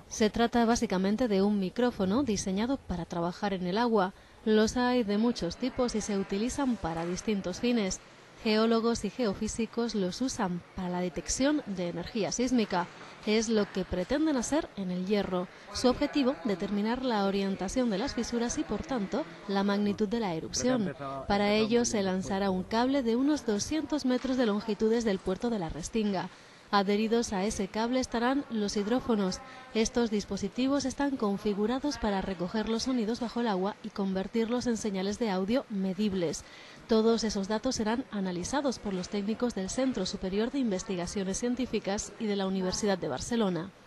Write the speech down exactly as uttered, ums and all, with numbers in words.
Se trata básicamente de un micrófono diseñado para trabajar en el agua. Los hay de muchos tipos y se utilizan para distintos fines. Geólogos y geofísicos los usan para la detección de energía sísmica. Es lo que pretenden hacer en el Hierro. Su objetivo, determinar la orientación de las fisuras y, por tanto, la magnitud de la erupción. Para ello se lanzará un cable de unos doscientos metros de longitud desde el puerto de la Restinga. Adheridos a ese cable estarán los hidrófonos. Estos dispositivos están configurados para recoger los sonidos bajo el agua y convertirlos en señales de audio medibles. Todos esos datos serán analizados por los técnicos del Centro Superior de Investigaciones Científicas y de la Universidad de Barcelona.